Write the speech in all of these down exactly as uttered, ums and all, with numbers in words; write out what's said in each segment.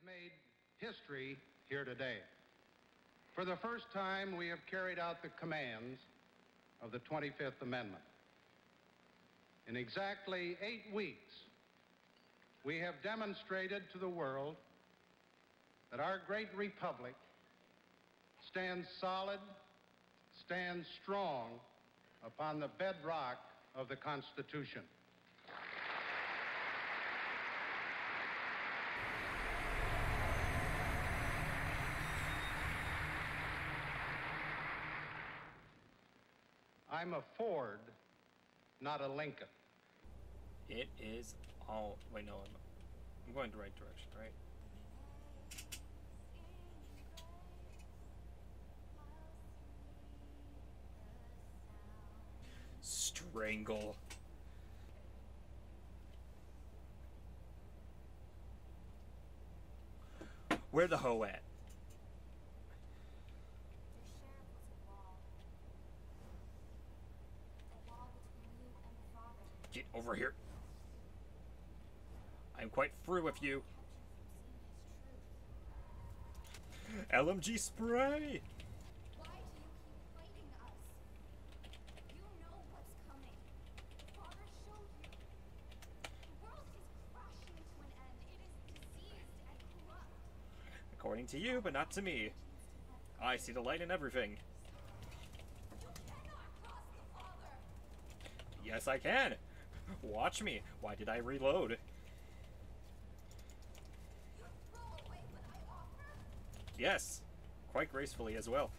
made history here today. For the first time, we have carried out the commands of the twenty-fifth Amendment. In exactly eight weeks, we have demonstrated to the world that our great republic stands solid, stands strong upon the bedrock of the Constitution. I'm a Ford, not a Lincoln. It is all... Wait, no, I'm, I'm going the right direction, right? Strangle. Where the hoe at? Get over here. I'm quite through with you. L M G spray! Why do you keep fighting us? You know what's coming. Father showed you. The world is crashing to an end. It is diseased and corrupt. According to you, but not to me. I see the light in everything. You cannot cross the Father. Yes, I can. Watch me. Why did I reload? You throw away what I offer. Yes, quite gracefully as well.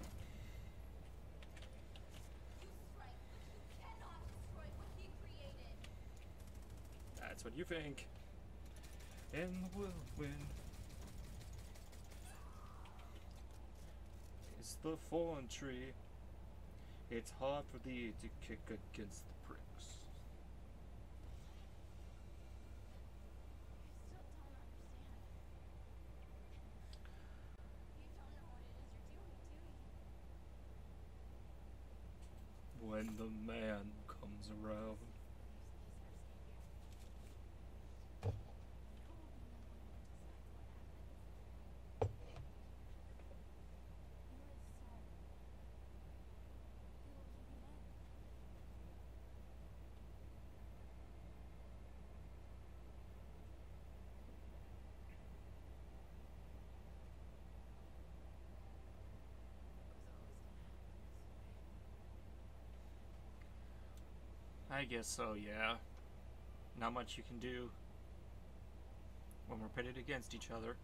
You strike, but you cannot destroy what He created. That's what you think. In the whirlwind is the fallen tree. It's hard for thee to kick against the pricks. I still don't understand. You don't know what it is you're doing, do you? When the man comes around. I guess so, yeah. Not much you can do when we're pitted against each other.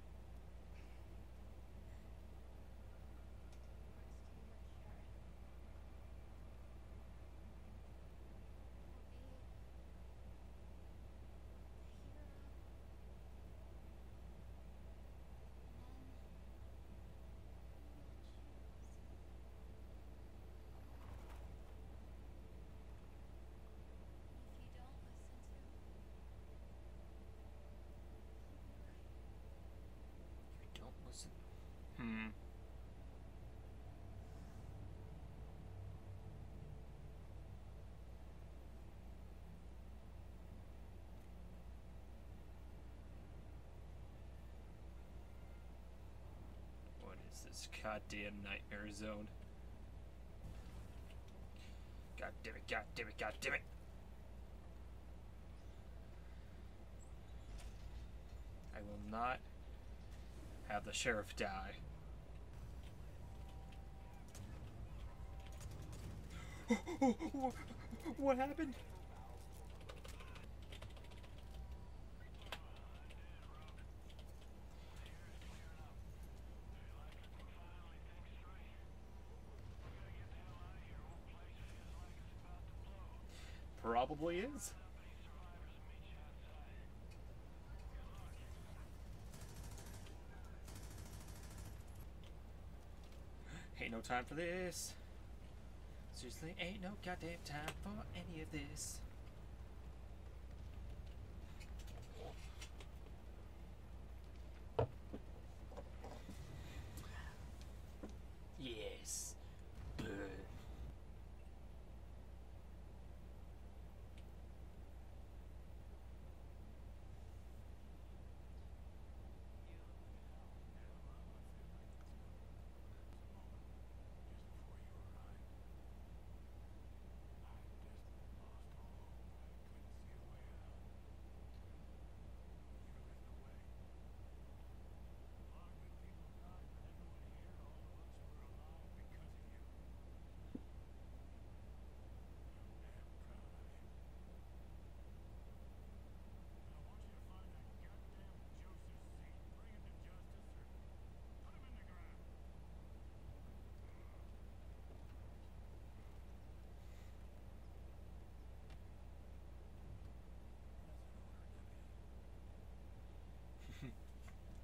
Don't listen. Hmm. What is this goddamn nightmare zone? God damn it, god damn it, god damn it! I will not have the sheriff die. What happened? Probably is. Ain't no time for this. Seriously, ain't no goddamn time for any of this. Yes. Burn.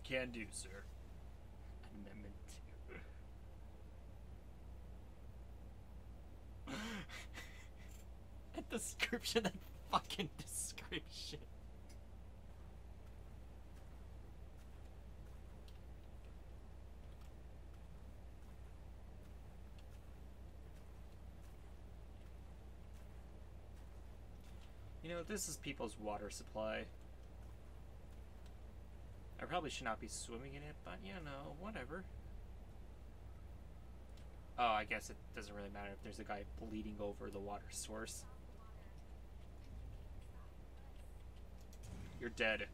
Can do, sir. Amendment two. That description, that fucking description. You know, this is people's water supply. I probably should not be swimming in it, but you know, whatever. Oh, I guess it doesn't really matter if there's a guy bleeding over the water source. You're dead.